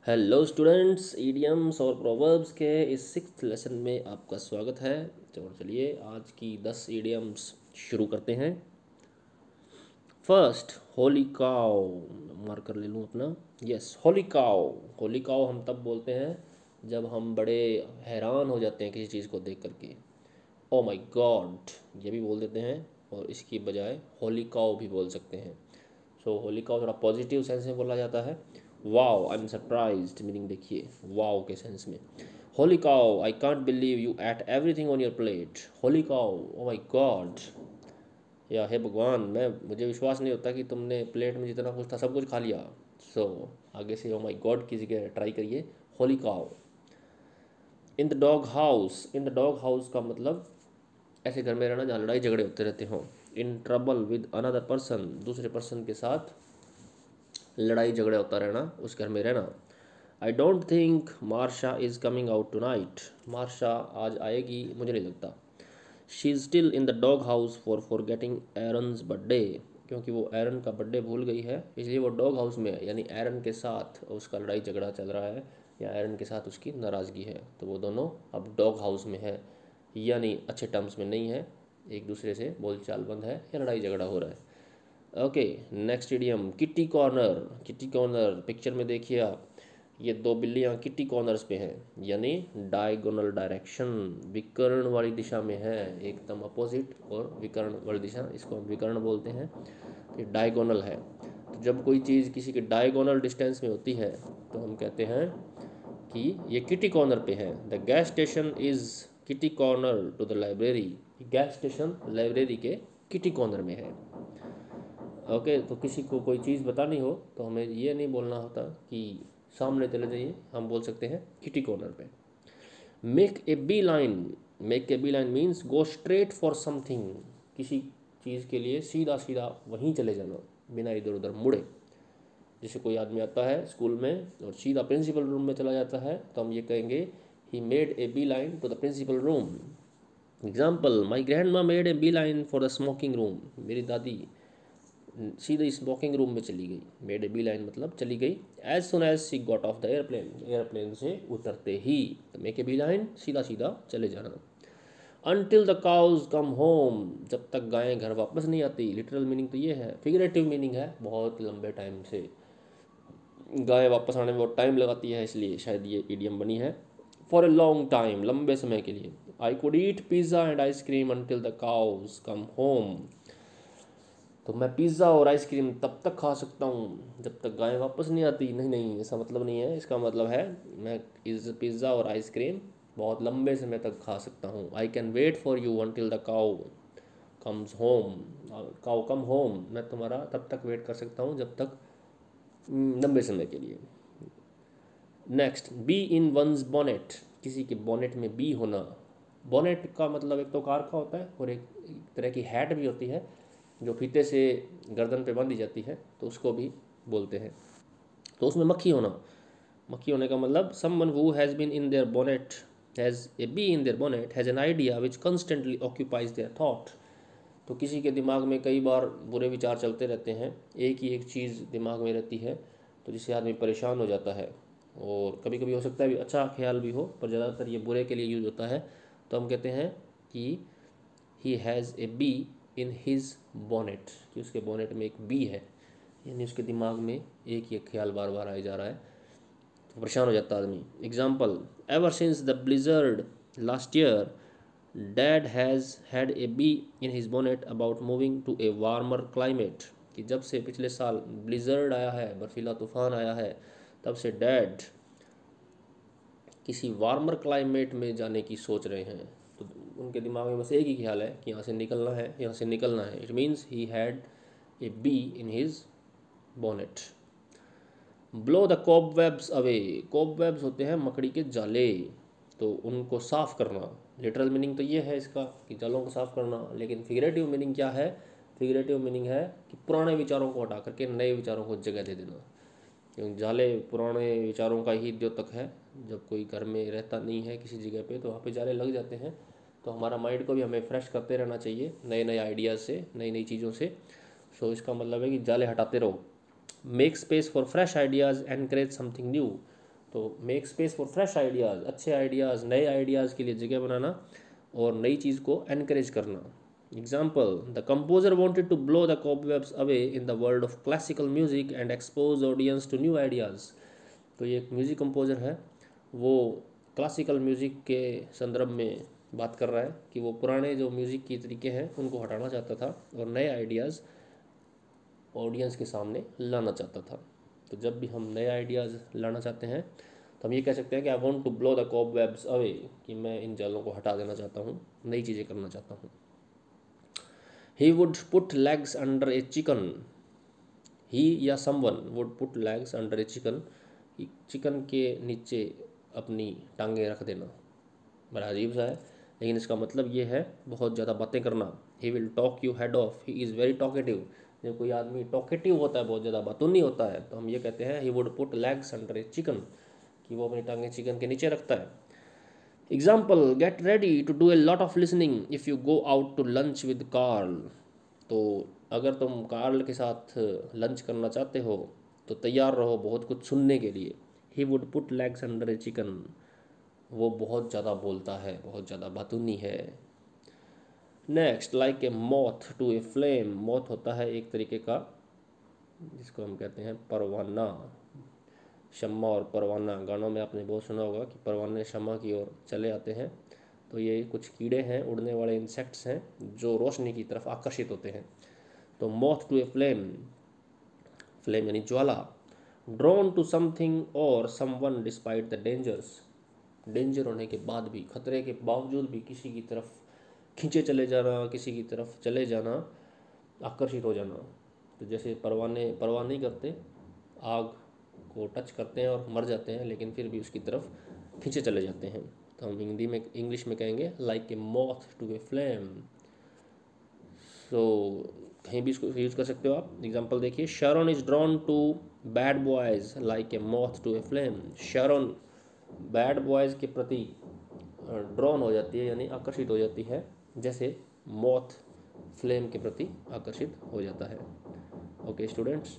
Hello students, idioms और proverbs के इस सिक्स्थ लेसन में आपका स्वागत है। तो चलिए आज की 10 इडियम्स शुरू करते हैं। First, Holi cow. मार्कर ले लूँ अपना। Yes, holy cow. Holy cow हम तब बोलते हैं जब हम बड़े हैरान हो जाते हैं किसी चीज़ को देख करके। ओ माय गॉड ये भी बोल देते हैं, और इसकी बजाय होली काउ भी बोल सकते हैं। सो होली काउ थोड़ा पॉजिटिव सेंस में बोला जाता है। Wow I am surprised meaning देखिए वाओ के सेंस में। Holy cow I can't believe you ate everything on your plate. Holy cow, oh my god, या हे भगवान, मुझे विश्वास नहीं होता कि तुमने प्लेट में जितना कुछ था सब कुछ खा लिया। सो आगे से ओ माय गॉड की जगह ट्राई करिए holy cow. In the dog house. In the dog house का मतलब ऐसे घर में रहना जहाँ लड़ाई झगड़े होते रहते हों। In trouble with another person, दूसरे पर्सन के साथ लड़ाई झगड़ा होता रहना, उस घर में रहना। I don't think Marsha is coming out tonight. Marsha आज आएगी मुझे नहीं लगता। She is still in the dog house for forgetting Aaron's birthday. क्योंकि वो एरन का बर्थडे भूल गई है, इसलिए वो डॉग हाउस में है, यानी एरन के साथ उसका लड़ाई झगड़ा चल रहा है या एरन के साथ उसकी नाराज़गी है, तो वो दोनों अब डॉग हाउस में है, यानी अच्छे टर्म्स में नहीं है, एक दूसरे से बोलचाल बंद है या लड़ाई झगड़ा हो रहा है। Okay, next idiom kitty corner. Kitty corner picture में देखिए आप, ये दो बिल्लियाँ किटी कॉर्नर्स पे हैं, यानी डायगोनल डायरेक्शन, विकर्ण वाली दिशा में है, एकदम अपोजिट और विकर्ण वाली दिशा, इसको हम विकर्ण बोलते हैं। ये डायगोनल है, तो जब कोई चीज़ किसी के डायगोनल डिस्टेंस में होती है तो हम कहते हैं कि ये किटी कॉर्नर पे है। The gas station is kitty corner to the library. Gas station library के किटी कॉर्नर में है। ओके, तो किसी को कोई चीज़ बतानी हो तो हमें ये नहीं बोलना होता कि सामने चले जाइए, हम बोल सकते हैं किटी कॉर्नर पे। Make a beeline. Make a beeline means go straight for something, किसी चीज़ के लिए सीधा सीधा वहीं चले जाना बिना इधर उधर मुड़े। जैसे कोई आदमी आता है स्कूल में और सीधा प्रिंसिपल रूम में चला जाता है तो हम ये कहेंगे he made a beeline to the principal room. Example, my grandma made a beeline for the smoking room. मेरी दादी सीधे स्मोकिंग रूम में चली गई। मेड ए बी लाइन मतलब चली गई। As soon as she got off the airplane, airplane से उतरते ही। मेक ए बी लाइन सीधा सीधा चले जाना। Until the cows come home, जब तक गायें घर वापस नहीं आती। लिटरल मीनिंग तो ये है, फिगरेटिव मीनिंग है बहुत लंबे टाइम से गायें वापस आने में बहुत टाइम लगाती है, इसलिए शायद ये इडियम बनी है। फॉर ए लॉन्ग टाइम, लंबे समय के लिए। I could eat pizza and ice cream until the cows come home. तो मैं पिज़्ज़ा और आइसक्रीम तब तक खा सकता हूँ जब तक गायें वापस नहीं आती। नहीं नहीं, ऐसा मतलब नहीं है, इसका मतलब है मैं इस पिज़्ज़ा और आइसक्रीम बहुत लंबे समय तक खा सकता हूँ। I can wait for you until the cow comes home. Cow come home, मैं तुम्हारा तब तक वेट कर सकता हूँ जब तक लंबे समय के लिए। Next, bee in one's bonnet, किसी के बॉनेट में बी होना। बॉनेट का मतलब एक तो कार का होता है और एक तरह की हैट भी होती है जो फीते से गर्दन पे बांधी जाती है, तो उसको भी बोलते हैं। तो उसमें मक्खी होना। मक्खी होने का मतलब someone who has been in their bonnet, has a bee in their bonnet has an idea which constantly occupies their thought. तो किसी के दिमाग में कई बार बुरे विचार चलते रहते हैं, एक ही एक चीज़ दिमाग में रहती है, तो जिससे आदमी परेशान हो जाता है। और कभी कभी हो सकता है भी अच्छा ख्याल भी हो, पर ज़्यादातर ये बुरे के लिए यूज़ होता है। तो हम कहते हैं कि he has a bee in his bonnet, कि उसके बोनेट में एक बी है, यानी उसके दिमाग में एक ही ख्याल बार बार आए जा रहा है, तो परेशान हो जाता है आदमी। Example, ever since the blizzard last year dad has had a bee in his bonnet about moving to a warmer climate. कि जब से पिछले साल ब्लिजर्ड आया है, बर्फीला तूफान आया है, तब से डैड किसी वार्मर क्लाइमेट में जाने की सोच रहे हैं। तो उनके दिमाग में बस एक ही ख्याल है कि यहाँ से निकलना है, यहाँ से निकलना है। It means he had a bee in his bonnet. Blow the cobwebs away. Cobwebs होते हैं मकड़ी के जाले, तो उनको साफ़ करना। लिटरल मीनिंग तो ये है इसका कि जालों को साफ़ करना, लेकिन फिगरेटिव मीनिंग क्या है? फिगरेटिव मीनिंग है कि पुराने विचारों को हटा करके नए विचारों को जगह दे देना। क्योंकि जाले पुराने विचारों का ही द्योतक है। जब कोई घर में रहता नहीं है किसी जगह पे, तो वहाँ पे जाले लग जाते हैं। तो हमारा माइंड को भी हमें फ्रेश करते रहना चाहिए नए नए आइडियाज़ से, नई नई चीज़ों से। सो इसका मतलब है कि जाले हटाते रहो। Make space for fresh ideas, encourage something new. तो make space for fresh ideas, अच्छे आइडियाज़, नए आइडियाज़ के लिए जगह बनाना और नई चीज़ को एनकरेज करना। Example, the composer wanted to blow the cobwebs away in the world of classical music and expose audience to new ideas. तो ये एक म्यूज़िक कंपोजर है, वो क्लासिकल म्यूज़िक के संदर्भ में बात कर रहा है कि वो पुराने जो म्यूज़िक की तरीके हैं उनको हटाना चाहता था और नए आइडियाज़ ऑडियंस के सामने लाना चाहता था। तो जब भी हम नए आइडियाज़ लाना चाहते हैं तो हम ये कह सकते हैं कि I want to blow the cobwebs away, कि मैं इन जालों को हटा देना चाहता हूँ, नई चीज़ें करना चाहता हूँ। He would put legs under a chicken, he या someone would put legs under a chicken, chicken के नीचे अपनी टांगें रख देना। बड़ा अजीब सा है, लेकिन इसका मतलब ये है बहुत ज़्यादा बातें करना। He will talk you head off, he is very talkative. जब कोई आदमी टॉकेटिव होता है, बहुत ज़्यादा बातूनी होता है, तो हम ये कहते हैं he would put legs under a chicken, कि वो अपनी टांगें चिकन के नीचे रखता है। Example, get ready to do a lot of listening if you go out to lunch with Carl. तो अगर तुम कार्ल के साथ लंच करना चाहते हो तो तैयार रहो बहुत कुछ सुनने के लिए। He would put legs under a chicken, वो बहुत ज़्यादा बोलता है, बहुत ज़्यादा बातूनी है। Next, like a moth to a flame. Moth होता है एक तरीके का जिसको हम कहते हैं परवाना। शम्मा और परवाना, गानों में आपने बहुत सुना होगा कि परवाने शम्मा की ओर चले आते हैं। तो ये कुछ कीड़े हैं, उड़ने वाले इंसेक्ट्स हैं जो रोशनी की तरफ आकर्षित होते हैं। तो moth to a flame, flame यानी ज्वाला। ड्रॉन टू समथिंग और someone despite the dangers, danger होने के बाद भी, खतरे के बावजूद भी किसी की तरफ खींचे चले जाना, किसी की तरफ चले जाना, आकर्षित हो जाना। तो जैसे परवाने परवाह नहीं करते, आग को टच करते हैं और मर जाते हैं, लेकिन फिर भी उसकी तरफ खींचे चले जाते हैं। तो हम हिंदी में, इंग्लिश में कहेंगे like a moth to a flame. So कहीं भी इसको यूज़ कर सकते हो आप। एग्जांपल देखिए, Sharon is drawn to bad boys like a moth to a flame. Sharon bad boys के प्रति ड्रॉन हो जाती है, यानी आकर्षित हो जाती है, जैसे मॉथ फ्लेम के प्रति आकर्षित हो जाता है। Okay students,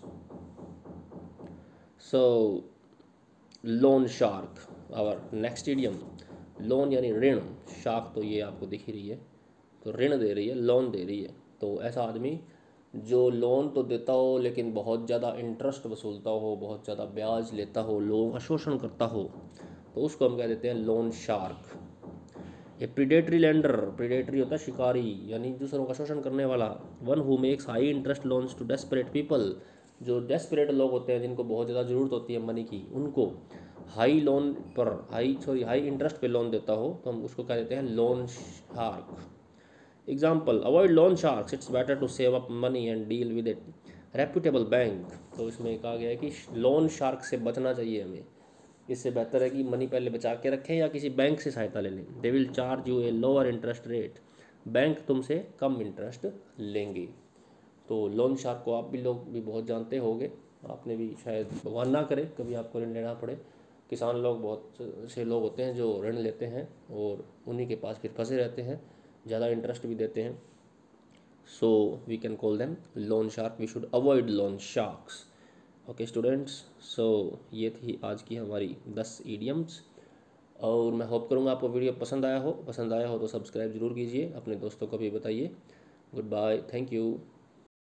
so loan shark, our next idiom. Loan यानी ऋण, शार्क तो ये आपको दिख ही रही है, तो ऋण दे रही है, लोन दे रही है। तो ऐसा आदमी जो लोन तो देता हो लेकिन बहुत ज़्यादा इंटरेस्ट वसूलता हो, बहुत ज़्यादा ब्याज लेता हो, लोगों का शोषण करता हो, तो उसको हम कह देते हैं loan shark. A predatory lender, predatory होता है शिकारी, यानी दूसरों का शोषण करने वाला। One who makes high interest loans to desperate people, जो डेस्परेट लोग होते हैं जिनको बहुत ज़्यादा ज़रूरत होती है मनी की, उनको हाई लोन पर हाई इंटरेस्ट पे लोन देता हो, तो हम उसको कह देते हैं loan shark. Example, avoid loan sharks, it's better to save up money and deal with it reputable bank. तो इसमें कहा गया है कि लोन शार्क से बचना चाहिए हमें, इससे बेहतर है कि मनी पहले बचा के रखें या किसी बैंक से सहायता ले लें। They will charge you a lower interest rate, bank तुमसे कम इंटरेस्ट लेंगे। तो लोन शार्क को आप भी लोग भी बहुत जानते होंगे, आपने भी शायद, भगवान ना करे कभी आपको ऋण लेना पड़े। किसान लोग, बहुत से लोग होते हैं जो ऋण लेते हैं और उन्हीं के पास फिर फंसे रहते हैं, ज़्यादा इंटरेस्ट भी देते हैं। So we can call them loan shark, we should avoid loan sharks. Okay students, so ये थी आज की हमारी 10 ईडियम्स, और मैं होप करूँगा आपको वीडियो पसंद आया हो तो सब्सक्राइब ज़रूर कीजिए, अपने दोस्तों को भी बताइए। Goodbye, thank you.